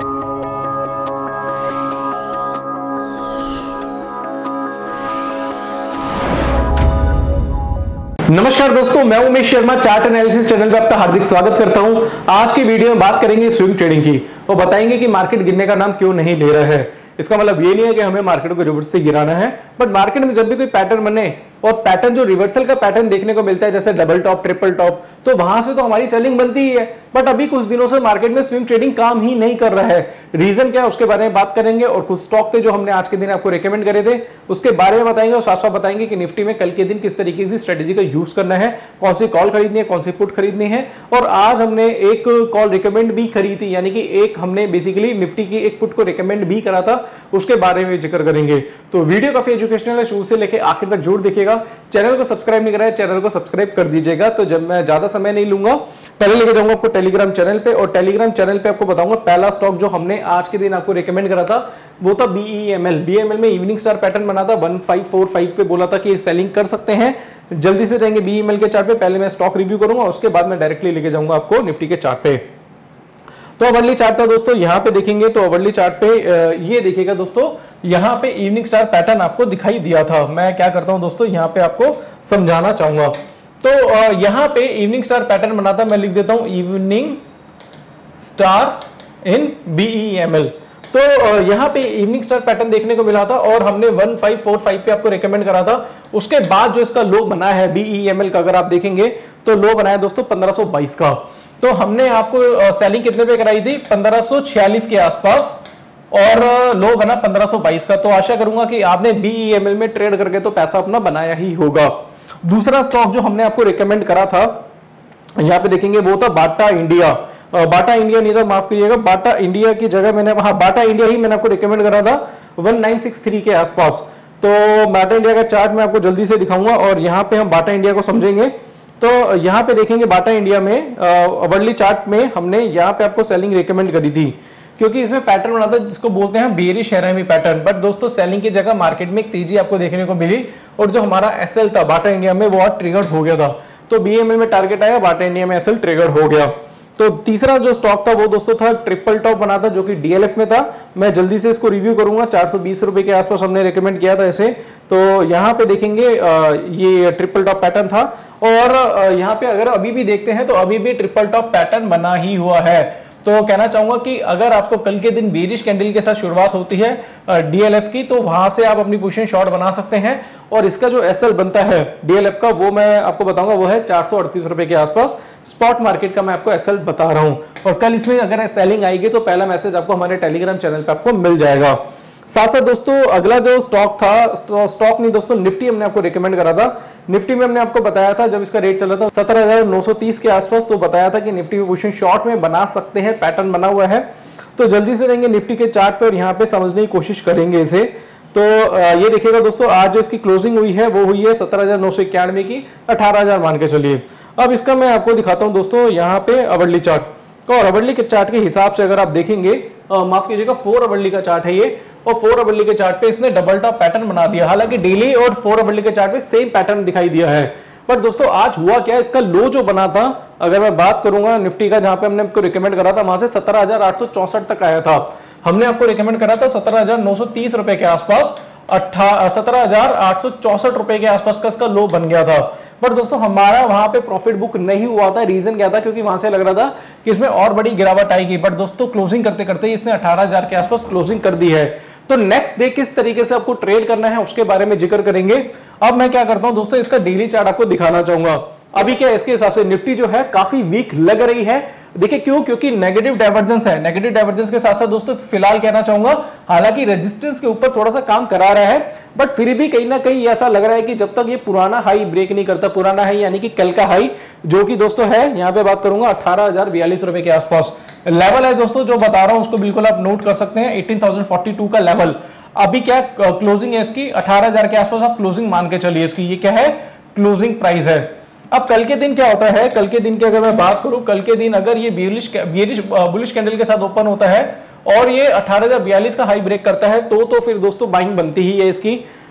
नमस्कार दोस्तों, मैं Umesh Sharma chart analysis channel पे आपका हार्दिक स्वागत करता हूं। आज की वीडियो में बात करेंगे स्विंग ट्रेडिंग की और बताएंगे कि मार्केट गिरने का नाम क्यों नहीं ले रहा है। इसका मतलब ये नहीं है कि हमें मार्केट को रिवर्स से गिराना है, बट मार्केट में जब भी कोई पैटर्न बने और पैटर्न जो रिवर्सल का पैटर्न देखने को मिलता है, जैसे डबल टॉप, ट्रिपल टॉप, तो वहां से तो हमारी सेलिंग बनती ही है। बट अभी कुछ दिनों से मार्केट में स्विंग ट्रेडिंग काम ही नहीं कर रहा है। रीजन क्या है उसके बारे में बात करेंगे और कुछ स्टॉक थे जो हमने आज के दिन आपको रिकमेंड करे थे उसके बारे में बताएंगे और साथ साथ बताएंगे कि निफ्टी में कल के दिन किस तरीके की स्ट्रेटेजी का यूज करना है, कौन सी कॉल खरीदनी है, कौन सी पुट खरीदनी है। और आज हमने एक कॉल रिकमेंड भी करी थी, यानी कि एक हमने बेसिकली निफ्टी की एक पुट को रिकमेंड भी करा था, उसके बारे में जिक्र करेंगे। तो वीडियो काफी एजुकेशनल है, शुरू से लेकर आखिर तक जरूर देखिएगा। चैनल को सब्सक्राइब नहीं करा है, चैनल को सब्सक्राइब कर दीजिएगा। तो जब मैं ज्यादा समय नहीं लूंगा, पहले लेके जाऊंगा आपको टेलीग्राम चैनल पे और टेलीग्राम चैनल पे आपको बताऊंगा पहला स्टॉक जो हमने आज के दिन आपको रिकमेंड करा था वो था BEML। BEML में इवनिंग स्टार पैटर्न बना था, 1545 पे बोला था कि सेलिंग कर सकते हैं। जल्दी से जाएंगे BEML के चार्ट पे, पहले मैं स्टॉक रिव्यू करूंगा, उसके बाद मैं डायरेक्टली लेके जाऊंगा आपको निफ्टी के चार्ट पे। तो अवर्ली चार्ट था दोस्तों, यहाँ पे देखेंगे तो अवर्ली चार्ट पे ये देखिएगा दोस्तों, यहाँ पे इवनिंग स्टार पैटर्न आपको दिखाई दिया था। मैं क्या करता हूं दोस्तों, यहाँ पे आपको समझाना चाहूंगा। तो यहाँ पे इवनिंग स्टार पैटर्न बना था, मैं लिख देता हूं इवनिंग स्टार इन BEML। तो यहाँ पे इवनिंग स्टार पैटर्न देखने को मिला था और हमने 1545 पे आपको रिकमेंड करा था। उसके बाद जो इसका लो बना है BEML का, अगर आप देखेंगे तो लो बनाया दोस्तों 1522 का। तो हमने आपको सेलिंग कितने पे कराई थी, 1546 के आसपास, और लो बना 1522 का। तो आशा करूंगा कि आपने BEML में ट्रेड करके तो पैसा अपना बनाया ही होगा। दूसरा स्टॉक जो हमने आपको रिकमेंड करा था, यहाँ पे देखेंगे, वो था बाटा इंडिया। बाटा इंडिया नहीं था, माफ करिएगा, बाटा इंडिया की जगह मैंने, हाँ बाटा इंडिया ही मैंने आपको रिकमेंड करा था 1963 के आसपास। तो बाटा इंडिया का चार्ट मैं आपको जल्दी से दिखाऊंगा और यहाँ पे हम बाटा इंडिया को समझेंगे। तो यहाँ पे देखेंगे बाटा इंडिया में अवर्ली चार्ट में हमने यहाँ पे आपको सेलिंग रिकमेंड करी थी, क्योंकि इसमें पैटर्न बना था जिसको बोलते हैं बेरिश हैरामी पैटर्न। बट दोस्तों सेलिंग की जगह मार्केट में एक तेजी आपको देखने को मिली और जो हमारा SL था बाटा इंडिया में वो ट्रिगर हो गया था। तो BEML में टारगेट आया, बाटा इंडिया में SL ट्रिगर हो गया। तो तीसरा जो स्टॉक था वो दोस्तों था ट्रिपल टॉप बना था, जो कि DLF में था। मैं जल्दी से इसको रिव्यू करूंगा, 420 रुपए के आसपास हमने रिकमेंड किया था इसे। तो यहाँ पे देखेंगे ये ट्रिपल टॉप पैटर्न था और यहाँ पे अगर अभी भी देखते हैं तो अभी भी ट्रिपल टॉप पैटर्न बना ही हुआ है। तो कहना चाहूंगा कि अगर आपको कल के दिन बेरिश कैंडल के साथ शुरुआत होती है DLF की, तो वहां से आप अपनी पोजीशन शॉर्ट बना सकते हैं। और इसका जो SL बनता है DLF का, वो मैं आपको बताऊंगा, वो है 438 रुपए के आसपास। स्पॉट मार्केट का मैं आपको SL बता रहा हूं और कल इसमें अगर सेलिंग आएगी तो पहला मैसेज आपको हमारे टेलीग्राम चैनल पे आपको मिल जाएगा। साथ साथ दोस्तों अगला जो स्टॉक था, स्टॉक नहीं दोस्तों, निफ्टी हमने आपको रिकमेंड करा था। निफ्टी में हमने आपको बताया था जब इसका रेट चला था 17,930 के आसपास, तो बताया था कि निफ्टी में पोजीशन शॉर्ट में बना सकते हैं, पैटर्न बना हुआ है। तो जल्दी से रहेंगे निफ्टी के चार्ट पे और यहाँ पे समझने की कोशिश करेंगे इसे। तो ये देखिएगा दोस्तों, आज जो इसकी क्लोजिंग हुई है वो हुई है 17,991 की, 18,000 मान के चलिए। अब इसका मैं आपको दिखाता हूँ दोस्तों यहाँ पे अवर्ली चार्ट। और अवर्ली के चार्ट के हिसाब से अगर आप देखेंगे, माफ कीजिएगा 4 अवर्ली का चार्ट है ये, और 4 अवर्ली के चार्ट पे इसने डबल टॉप पैटर्न बना दिया। हालांकि डेली और 4 अवर्ली के चार्ट पे सेम पैटर्न दिखाई दिया है। पर दोस्तों आज हुआ क्या, इसका लो जो बना था, अगर मैं बात करूंगा निफ्टी का, जहां पे हमने आपको रिकमेंड करा था, वहां से 17,864 तक आया था। हमने आपको रिकमेंड करा था 17,930 रुपए के आसपास, 17,864 रुपए के आसपास का इसका लो बन गया था। पर दोस्तों हमारा वहां पे प्रॉफिट बुक नहीं हुआ था। रीजन क्या था, क्योंकि वहां से लग रहा था कि इसमें और बड़ी गिरावट आएगी। बट दोस्तों क्लोजिंग करते करते इसने 18,000 के आसपास क्लोजिंग कर दी है। तो नेक्स्ट डे किस तरीके से आपको ट्रेड करना है उसके बारे में जिक्र करेंगे। अब मैं क्या करता हूं दोस्तों, इसका डेली चार्ट आपको दिखाना चाहूंगा। अभी क्या इसके हिसाब से निफ्टी जो है काफी वीक लग रही है। देखिए क्यों, क्योंकि नेगेटिव डाइवर्जेंस है। नेगेटिव डाइवर्जेंस के साथ साथ दोस्तों फिलहाल कहना चाहूंगा, हालांकि रेजिस्टेंस के ऊपर थोड़ा सा काम करा रहा है, बट फिर भी कहीं ना कहीं ऐसा लग रहा है कि जब तक ये पुराना हाई ब्रेक नहीं करता, पुराना हाई यानी कि कल का हाई जो कि दोस्तों है, यहाँ पे बात करूंगा 18,042 रुपए के आसपास लेवल है दोस्तों, जो बता रहा हूं उसको बिल्कुल आप नोट कर सकते हैं। 18,042 का लेवल। अभी क्या क्लोजिंग है इसकी, 18,000 के आसपास आप क्लोजिंग मान के चलिए इसकी। ये क्या है, क्लोजिंग प्राइस है। अब कल के दिन क्या होता है, कल के दिन की अगर मैं बात करूं, कल के दिन अगर ये बुलिश कैंडल के साथ ओपन होता है और ये 18,042 का हाई ब्रेक करता है, तो फिर दोस्तों बाइंग बनती ही है इसकी।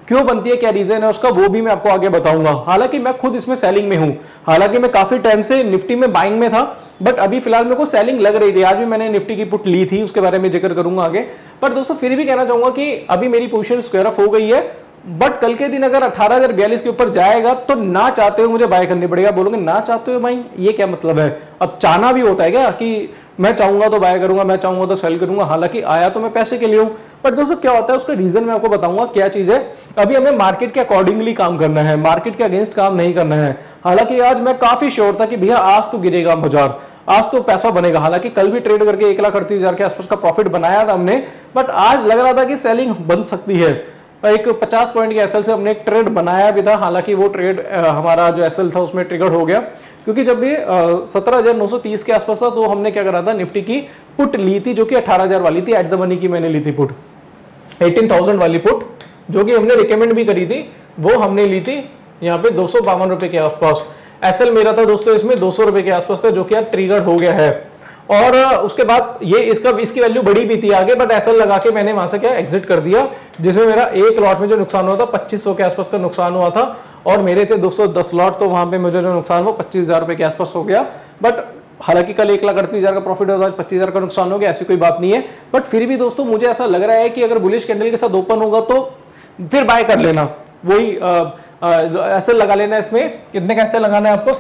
क्यों बनती है, क्या रीजन है उसका, वो भी मैं आपको आगे बताऊंगा। हालांकि मैं खुद इसमें सेलिंग में हूं, हालांकि मैं काफी टाइम से निफ्टी में बाइंग में था, बट अभी फिलहाल मेरे को सेलिंग लग रही थी। आज भी मैंने निफ्टी की पुट ली थी, उसके बारे में जिक्र करूंगा आगे। पर दोस्तों फिर भी कहना चाहूंगा कि अभी मेरी पोजीशन स्क्वायर ऑफ हो गई है, बट कल के दिन अगर 18,042 के ऊपर जाएगा तो ना चाहते हुए मुझे बाय करनी पड़ेगा। बोलोगे ना चाहते हुए भाई ये क्या मतलब है, अब चाहना भी होता है क्या कि मैं चाहूंगा तो बाय करूंगा, मैं चाहूंगा तो सेल करूंगा। हालांकि आया तो मैं पैसे के लिए हूं, पर दोस्तों क्या होता है उसका रीजन मैं आपको बताऊंगा क्या चीज है। अभी हमें मार्केट के अकॉर्डिंगली काम करना है, मार्केट के अगेंस्ट काम नहीं करना है। हालांकि आज मैं काफी श्योर था कि भैया आज तो गिरेगा बाजार, आज तो पैसा बनेगा। हालांकि कल भी ट्रेड करके 1,38,000 के आसपास का प्रॉफिट बनाया था हमने, बट आज लग रहा था कि सेलिंग बन सकती है। एक 50 पॉइंट के एसएल से हमने एक ट्रेड बनाया भी था, हालांकि वो ट्रेड हमारा जो एसएल था उसमें ट्रिगर हो गया, क्योंकि जब भी 17,930 के आसपास था तो हमने क्या करा था, निफ्टी की पुट ली थी जो कि 18,000 वाली थी। एट द मनी की मैंने ली थी पुट, 18,000 वाली पुट जो कि हमने रिकमेंड भी करी थी, वो हमने ली थी यहाँ पे 252 रुपए के आसपास। एसएल मेरा था दोस्तों इसमें 200 रुपए के आसपास का, जो कि यार ट्रिगर हो गया है। और उसके बाद ये इसकी वैल्यू बड़ी भी थी आगे, बट एसएल लगा के मैंने वहां से क्या एग्जिट कर दिया, जिसमें मेरा एक लॉट में जो नुकसान हुआ था 2500 के आसपास का नुकसान हुआ था, और मेरे थे 210 लॉट, तो वहां पे मुझे जो नुकसान हुआ 25,000 रुपए के आसपास हो गया। बट हालांकि कल 1,38,000 का प्रॉफिट होता है, 25,000 का नुकसान हो गया, ऐसी कोई बात नहीं है। बट फिर भी दोस्तों मुझे ऐसा लग रहा है कि अगर बुलिश कैंडल के साथ ओपन होगा तो फिर बाय कर लेना, वही एसएल लगा लेना। इसमें कितने का एसएल लगाना है आपको,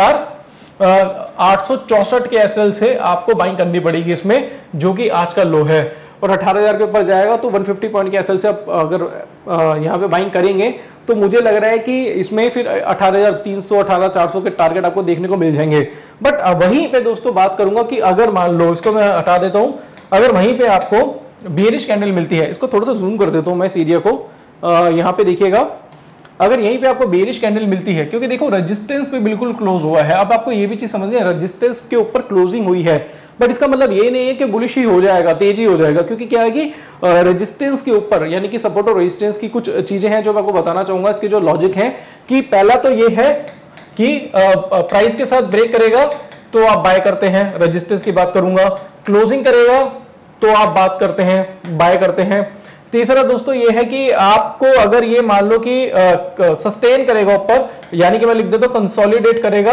17,864 के एसएल से आपको बाइंग करनी पड़ेगी इसमें, जो कि आज का लो है। और 18,000 के ऊपर जाएगा तो 150 पॉइंट के एसएल से आप अगर यहाँ पे बाइंग करेंगे तो मुझे लग रहा है कि इसमें फिर 18,300 18,400 के टारगेट आपको देखने को मिल जाएंगे। बट वहीं पे दोस्तों बात करूंगा कि अगर मान लो, इसको मैं हटा देता हूं, अगर वहीं पे आपको बेयरिश कैंडल मिलती है, इसको थोड़ा सा जूम कर देता हूं मैं इस एरिया को, यहाँ पे देखिएगा, अगर यहीं पे आपको बेयरिश कैंडल मिलती है, क्योंकि देखो रेजिस्टेंस पे बिल्कुल क्लोज हुआ है। अब आपको ये भी चीज समझनी है, रेजिस्टेंस के ऊपर क्लोजिंग हुई है, बट इसका मतलब ये नहीं है कि बुलिश ही हो जाएगा, तेजी हो जाएगा, क्योंकि क्या है कि रेजिस्टेंस के ऊपर यानी कि सपोर्ट और रेजिस्टेंस की कुछ चीजें हैं जो मैं आपको बताना चाहूंगा। इसके जो लॉजिक है कि पहला तो ये है कि प्राइस के साथ ब्रेक करेगा तो आप बाय करते हैं, रेजिस्टेंस की बात करूंगा, क्लोजिंग करेगा तो आप बात करते हैं, बाय करते हैं। तीसरा दोस्तों ये है कि आपको अगर ये मान लो कि सस्टेन करेगा ऊपर, यानी कि मैं लिख देता हूं कंसोलिडेट करेगा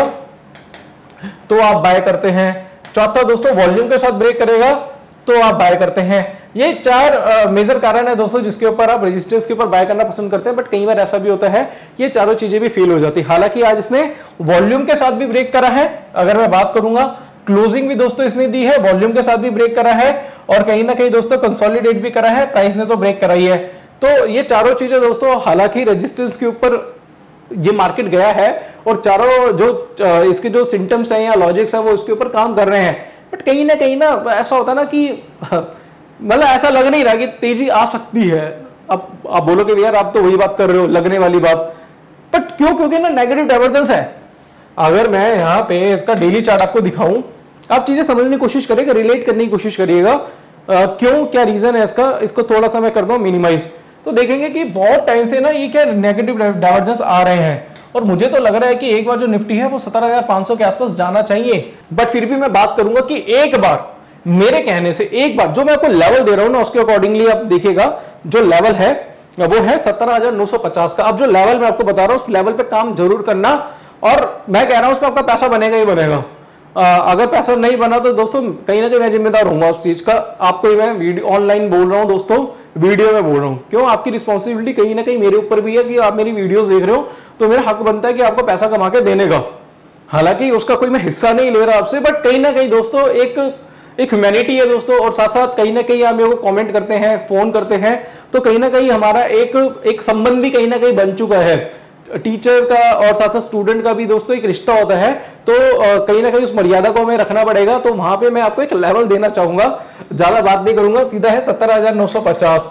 तो आप बाय करते हैं। चौथा दोस्तों वॉल्यूम के साथ ब्रेक करेगा तो आप बाय करते हैं। ये चार मेजर कारण है दोस्तों जिसके ऊपर आप रेजिस्टेंस के ऊपर बाय करना पसंद करते हैं, बट कई बार ऐसा भी होता है ये चारों चीजें भी फेल हो जाती है। हालांकि आज इसने वॉल्यूम के साथ भी ब्रेक करा है, अगर मैं बात करूंगा, क्लोजिंग भी दोस्तों इसने दी है, वॉल्यूम के साथ भी ब्रेक करा है, और कहीं ना कहीं दोस्तों कंसोलिडेट भी करा है, प्राइस ने तो ब्रेक कराई है। तो ये चारों चीजें दोस्तों, हालांकि रेजिस्टेंस के ऊपर ये मार्केट गया है और चारों जो इसके जो सिम्टम्स हैं या लॉजिक्स है वो इसके ऊपर काम कर रहे हैं, बट कहीं ना ऐसा होता है ना कि मतलब ऐसा लग नहीं रहा कि तेजी आ सकती है। अब आप बोलोगे यार आप तो वही बात कर रहे हो, लगने वाली बात, बट क्यों, क्योंकि ना नेगेटिव डाइवर्जेंस है। अगर मैं यहाँ पे इसका डेली चार्ट आपको दिखाऊं, आप चीजें समझने की कोशिश करिएगा, रिलेट करने की कोशिश करिएगा, क्यों, क्या रीजन है इसका। इसको थोड़ा सा मैं कर दूं मिनिमाइज, तो देखेंगे कि बहुत टाइम से ना ये क्या नेगेटिव डाइवर्जेंस आ रहे हैं, और मुझे तो लग रहा है कि एक बार जो निफ्टी है वो 17,500 के आसपास जाना चाहिए। बट फिर भी मैं बात करूंगा कि एक बार मेरे कहने से, एक बार जो मैं आपको लेवल दे रहा हूं ना उसके अकॉर्डिंगली आप देखिएगा, जो लेवल है वो है 17,950 का। अब जो लेवल मैं आपको बता रहा हूं उस लेवल पे काम जरूर करना, और मैं कह रहा हूं उसमें आपका पैसा बनेगा ही बनेगा। अगर पैसा नहीं बना तो दोस्तों कहीं ना कहीं मैं जिम्मेदार होऊंगा उस चीज का। आपको मैं वीडियो ऑनलाइन बोल रहा हूं दोस्तों, वीडियो में बोल रहा हूं, क्यों, आपकी रिस्पॉन्सिबिलिटी कहीं ना कहीं मेरे ऊपर भी है कि आप मेरी वीडियोस देख रहे हो तो मेरा हक बनता है कि आपको पैसा कमा के देने का। हालांकि उसका कोई मैं हिस्सा नहीं ले रहा आपसे, बट कहीं ना कहीं दोस्तों एक ह्यूमैनिटी है दोस्तों, और साथ साथ कहीं ना कहीं आप मेरे को कमेंट करते हैं, फोन करते हैं, तो कहीं ना कहीं हमारा एक संबंध भी कहीं ना कहीं बन चुका है। टीचर का और साथ साथ स्टूडेंट का भी दोस्तों एक रिश्ता होता है, तो कहीं ना कहीं उस मर्यादा को हमें रखना पड़ेगा। तो वहां पे मैं आपको एक लेवल देना चाहूंगा, ज्यादा बात नहीं करूंगा, सीधा है 17,950।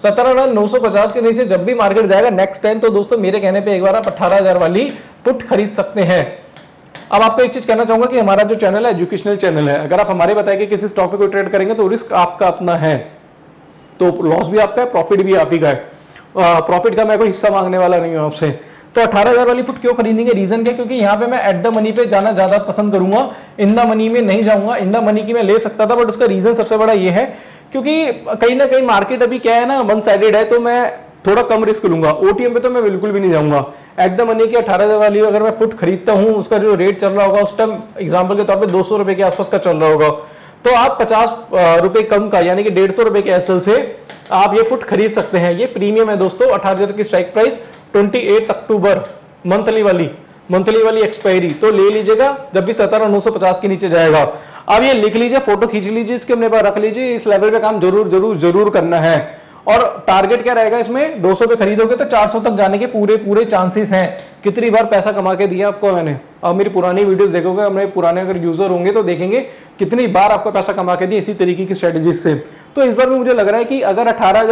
17,950 के नीचे जब भी मार्केट जाएगा नेक्स्ट टाइम, तो दोस्तों मेरे कहने पे एक बार आप 18,000 वाली पुट खरीद सकते हैं। अब आपको एक चीज कहना चाहूंगा कि हमारा जो चैनल है एजुकेशनल चैनल है, अगर आप हमारे बताए कि किसी स्टॉक पे कोई ट्रेड करेंगे तो रिस्क आपका अपना है, तो लॉस भी आपका है, प्रॉफिट भी आप ही का है। प्रॉफिट का मैं कोई हिस्सा मांगने वाला नहीं हूं आपसे। तो 18,000 वाली पुट क्यों खरीदेंगे, रीजन क्या, क्योंकि यहाँ पे मैं एट द मनी पे जाना ज्यादा पसंद करूंगा, इन द मनी में नहीं जाऊंगा। इन द मनी की मैं ले सकता था, बट उसका रीजन सबसे बड़ा ये है क्योंकि कहीं ना कहीं मार्केट अभी क्या है ना, वन साइडेड है, तो मैं थोड़ा कम रिस्क लूंगा। ओटीएम पे तो मैं बिल्कुल भी नहीं जाऊंगा। एट द मनी की 18,000 वाली अगर मैं पुट खरीदता हूं, उसका जो रेट चल रहा होगा उस टाइम एग्जाम्पल के तौर पे 200 रुपए के आसपास का चल रहा होगा, तो आप 50 रुपए कम का यानी कि 150 रुपए के एसएल से आप ये पुट खरीद सकते हैं। ये प्रीमियम है दोस्तों। 18,000 की स्ट्राइक प्राइस, 28 अक्टूबर मंथली वाली एक्सपायरी, तो ले लीजिएगा जब भी 17,950 के नीचे जाएगा। अब ये लिख लीजिए, फोटो खींच लीजिए, इसके अपने पास रख लीजिए। इस लेवल पे काम जरूर करना है। और टारगेट क्या रहेगा इसमें, 200 पे खरीदोगे तो 400 तक जाने के पूरे चांसेस हैं। कितनी बार पैसा कमा के दिया आपको मैंने, अब मेरी पुरानी वीडियोस देखोगे, हमारे पुराने अगर यूजर होंगे तो देखेंगे कितनी बार आपको पैसा कमा के दिया इसी तरीके की स्ट्रेटेजी से। तो इस बार में मुझे लग रहा है कि अगर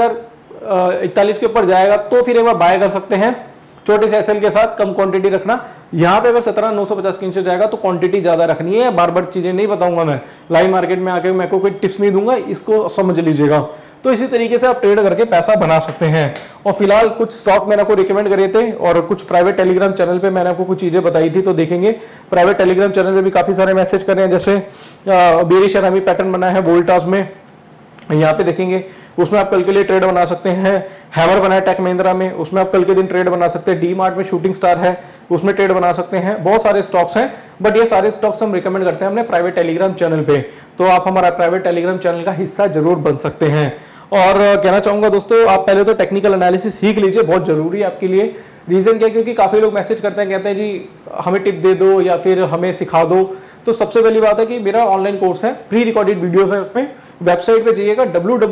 18,041 के ऊपर जाएगा तो फिर एक बार बाय कर सकते हैं, छोटे से एसएल के साथ, कम क्वांटिटी रखना। यहाँ पे अगर 17,950 के नीचे जाएगा तो क्वांटिटी ज्यादा रखनी है। बार बार चीजें नहीं बताऊंगा मैं, लाइव मार्केट में आके मैं को कोई टिप्स नहीं दूंगा, इसको समझ लीजिएगा। तो इसी तरीके से आप ट्रेड करके पैसा बना सकते हैं। और फिलहाल कुछ स्टॉक मैंने आपको रिकमेंड करे थे और कुछ प्राइवेट टेलीग्राम चैनल पे मैंने आपको कुछ चीजें बताई थी, तो देखेंगे प्राइवेट टेलीग्राम चैनल पे भी काफी सारे मैसेज कर रहे हैं। जैसे बेरिश एनामी पैटर्न बना है वोल्टास में, यहाँ पे देखेंगे, उसमें आप कल के लिए ट्रेड बना सकते हैं। हैमर बना है टेक महिंद्रा में, उसमें आप कल के दिन ट्रेड बना सकते हैं। डी मार्ट में शूटिंग स्टार है, उसमें ट्रेड बना सकते हैं। बहुत सारे स्टॉक्स हैं, बट ये सारे स्टॉक्स हम रिकमेंड करते हैं अपने प्राइवेट टेलीग्राम चैनल पे, तो आप हमारा प्राइवेट टेलीग्राम चैनल का हिस्सा जरूर बन सकते हैं। और कहना चाहूंगा दोस्तों, आप पहले तो टेक्निकल एनालिसिस सीख लीजिए, बहुत जरूरी है आपके लिए। रीजन क्या है, क्योंकि काफी लोग मैसेज करते हैं, कहते हैं जी हमें टिप दे दो या फिर हमें सिखा दो। तो सबसे पहली बात है कि मेरा ऑनलाइन कोर्स है, प्री रिकॉर्डेड वीडियोस है उसमें। वेबसाइट पे जाइएगा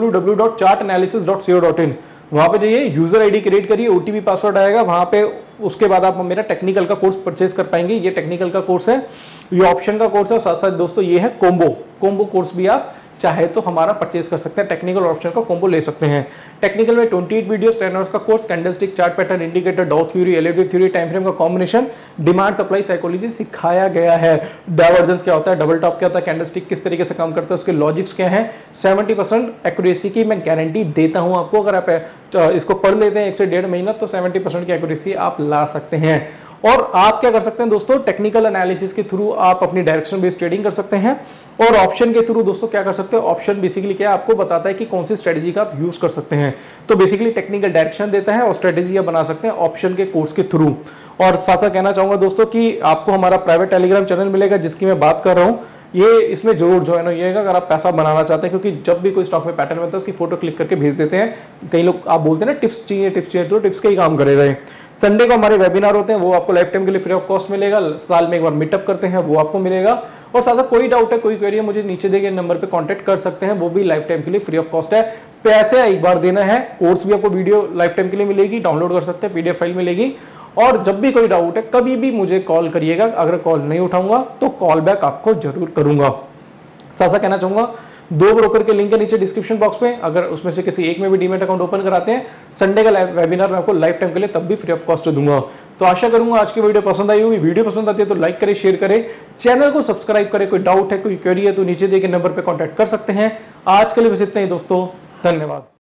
www.chartanalysis.co.in, वहां पे जाइए, यूजर आईडी क्रिएट करिए, ओटीपी पासवर्ड आएगा वहां पे। उसके बाद आप मेरा टेक्निकल का कोर्स परचेज कर पाएंगे। ये टेक्निकल का कोर्स है, ये ऑप्शन का कोर्स है, साथ साथ दोस्तों ये है कोम्बो कोर्स भी आप चाहे तो हमारा परचेज कर सकते हैं। टेक्निकल ऑप्शन का कॉम्बो ले सकते हैं। टेक्निकल में 28 वीडियोस, 10 आवर्स का course, candlestick, chart pattern, indicator, Dow theory, LED theory, time frame का कॉम्बिनेशन, डिमांड सप्लाई साइकोलॉजी सिखाया गया है। डाइवर्जेंस क्या होता है, डबल टॉप क्या होता है, कैंडलस्टिक किस तरीके से काम करता है, उसके लॉजिक्स क्या है। 70% एक्यूरेसी की मैं गारंटी देता हूं आपको। अगर आप इसको पढ़ लेते हैं 1 से 1.5 महीना तो 70% की एक्यूरेसी आप ला सकते हैं। और आप क्या कर सकते हैं दोस्तों, टेक्निकल एनालिसिस के थ्रू आप अपनी डायरेक्शन बेस्ड ट्रेडिंग कर सकते हैं। और ऑप्शन के थ्रू दोस्तों क्या कर सकते हैं, ऑप्शन बेसिकली क्या है, आपको बताता है कि कौन सी स्ट्रेटेजी का आप यूज कर सकते हैं। तो बेसिकली टेक्निकल डायरेक्शन देता है और स्ट्रेटेजी आप बना सकते हैं ऑप्शन के कोर्स के थ्रू। और साथ साथ कहना चाहूंगा दोस्तों कि आपको हमारा प्राइवेट टेलीग्राम चैनल मिलेगा जिसकी मैं बात कर रहा हूँ, ये इसमें जरूर ज्वाइन होइएगा अगर आप पैसा बनाना चाहते हैं। क्योंकि जब भी कोई स्टॉक में पैटर्न बनता है उसकी फोटो क्लिक करके भेज देते हैं। कई लोग आप बोलते हैं ना टिप्स चाहिए तो टिप्स का ही काम करेगा। संडे को हमारे वेबिनार होते हैं, वो आपको लाइफ टाइम के लिए फ्री ऑफ कॉस्ट मिलेगा। साल में एक बार मीटअप करते हैं, वो आपको मिलेगा। और साथ साथ कोई डाउट है, कोई क्वेरी है, मुझे नीचे दिए गए नंबर पे कांटेक्ट कर सकते हैं, वो भी लाइफ टाइम के लिए फ्री ऑफ कॉस्ट है। पैसे एक बार देना है, कोर्स भी आपको वीडियो लाइफ टाइम के लिए मिलेगी, डाउनलोड कर सकते हैं, पीडीएफ फाइल मिलेगी। और जब भी कोई डाउट है कभी भी मुझे कॉल करिएगा, अगर कॉल नहीं उठाऊंगा तो कॉल बैक आपको जरूर करूंगा। साथ साथ कहना चाहूंगा 2 ब्रोकर के लिंक है नीचे डिस्क्रिप्शन बॉक्स में, अगर उसमें से किसी एक में भी डीमैट अकाउंट ओपन कराते हैं, संडे का वेबिनार मैं आपको लाइफ टाइम के लिए तब भी फ्री ऑफ कॉस्ट दूंगा। तो आशा करूंगा आज की वीडियो पसंद आई होगी। वीडियो पसंद आती है तो लाइक करें, शेयर करें, चैनल को सब्सक्राइब करें। कोई डाउट है, कोई क्वेरी है तो नीचे दिए गए नंबर पर कॉन्टैक्ट कर सकते हैं। आज के लिए बस इतना ही दोस्तों, धन्यवाद।